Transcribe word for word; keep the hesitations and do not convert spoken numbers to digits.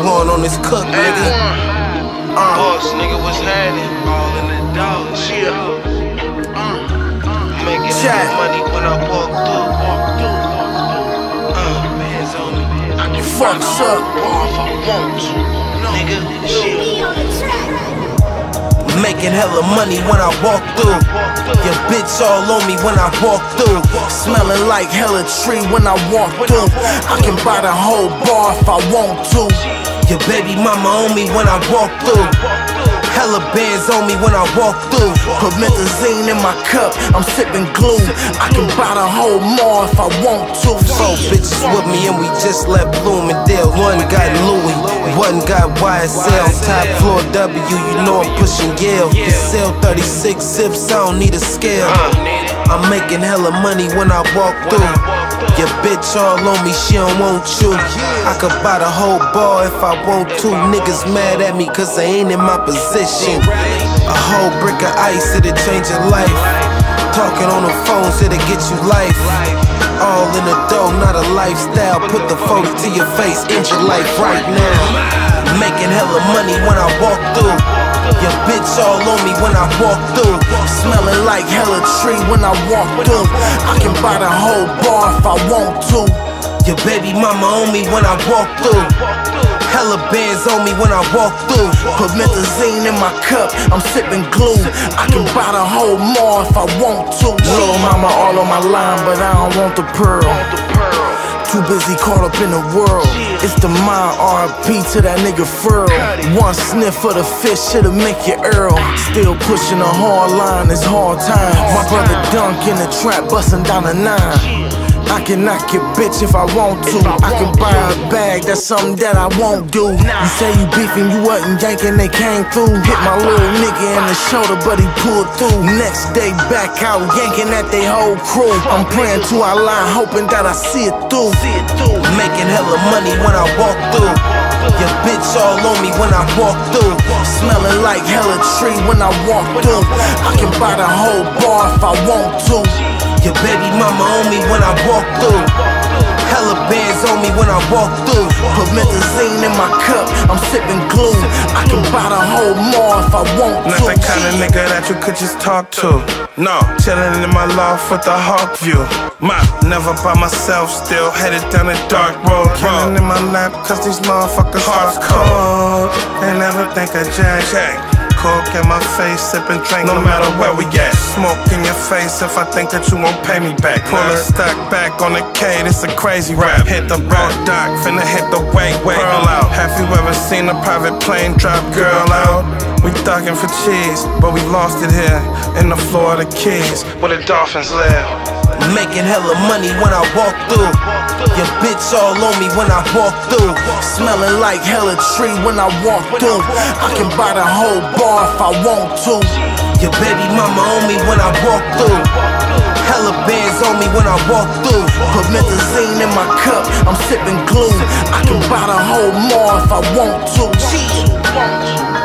blowing on this cook, nigga. Uh. Boss, nigga, what's happening? All in the dollars, yeah. Uh. Making that money when I walk through. Uh, bands on me. I can Fuck's up. Bar if I want to. Nigga, shit. Making hella money when I walk through. Your bitch all on me when I walk through. Smelling like hella tree when I walk through. I can buy the whole bar if I want to. Your baby mama on me when I walk through. Hella bands on me when I walk through. Put methazine in my cup, I'm sipping glue. I can buy the whole mall if I want to. Four bitches with me and we just left Bloomingdale. One got Louis, one got Y S L. Top floor W, you know I'm pushing Yale. You sell thirty-six zips, I don't need a scale. I'm making hella money when I walk through. Your bitch all on me, she don't want you. I could buy the whole bar if I want to. Niggas mad at me cause I ain't in my position. A whole brick of ice, it'll change your life. Talking on the phones, it'll get you life. All in the dough, not a lifestyle. Put the forty to your face, end your life right now. Making hella money when I walk through. Your bitch all on me when I walk through. Smelling like hella tree when I walk through. I can buy the whole bar if I want to. Your baby mama on me when I walk through. Hella bands on me when I walk through. Put methazine in my cup, I'm sipping glue. I can buy the whole mall if I want to. Little mama all on my line, but I don't want the pearl. Too busy caught up in the world. It's the my R P to that nigga Furl. One sniff of the fish, shit'll make you Earl. Still pushing a hard line, it's hard times. My brother Dunk in the trap, busting down a nine. I can knock your bitch if I want to. I can buy a bag, that's something that I won't do. You say you beefing, you wasn't yanking, they came through. Hit my little nigga in the shoulder, but he pulled through. Next day back out, yanking at they whole crew. I'm praying to Allah, hoping that I see it through. Making hella money when I walk through. Your bitch all on me when I walk through. Smelling like hella tree when I walk through. I can buy the whole bar if I want to. Your baby mama on me when I walk through. Hella bands on me when I walk through. Put methazine in my cup, I'm sipping glue. I can buy the whole mall if I want to. Not the kind of nigga that you could just talk to. No, chillin' in my loft with the hawk view. My, never by myself, still headed down a dark road. Killing in my lap, cause these motherfuckers hardcore. They never think of Jack. Coke in my face, sipping drink, no matter where we at. Smoke in your face if I think that you won't pay me back. Pull a stack back on the K, this a crazy rap. Hit the road dock, finna hit the wake, pearl out. Have you ever seen a private plane drop girl out? We thuggin' for cheese, but we lost it here in the Florida Keys, where the dolphins live. Making hella money when I walk through. Your bitch all on me when I walk through. Smelling like hella tree when I walk through. I can buy the whole bar if I want to. Your baby mama on me when I walk through. Hella bands on me when I walk through. Put methazine in my cup, I'm sipping glue. I can buy the whole mall if I want to.